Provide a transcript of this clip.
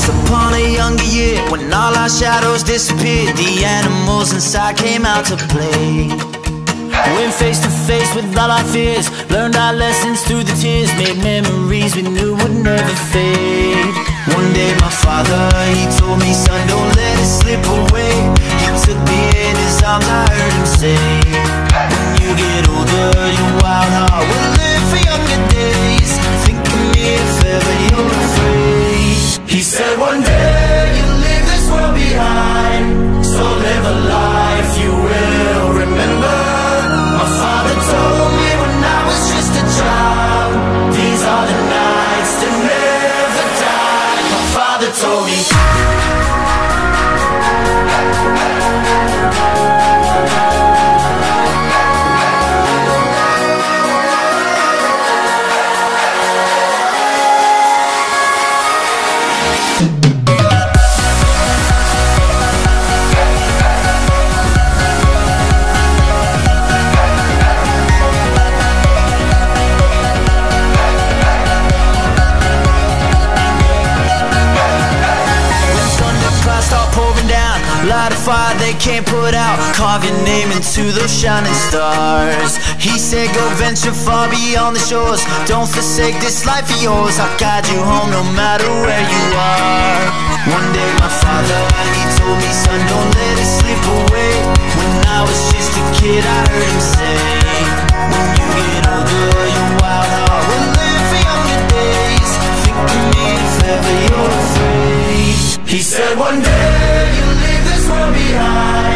Once upon a younger year, when all our shadows disappeared, the animals inside came out to play. Went face to face with all our fears, learned our lessons through the tears, made memories we knew would never fade. One day my father, he told me, son, don't let it slip away. He took me in his arms, I heard him say, when you get older, your wild heart will live for younger days. Think of me if ever you're afraid. He said one day you'll leave this world behind, so live a life you will remember. My father told me when I was just a child, these are the nights that never die. My father told me. Light a fire they can't put out, carve your name into those shining stars. He said go venture far beyond the shores, don't forsake this life of yours. I'll guide you home no matter where you are. One day my father, he told me, son, don't let it slip away. When I was just a kid I heard him say, when you get older your wild heart will live for younger days. Think of me if ever you're afraid. He said one day you'll leave this world behind,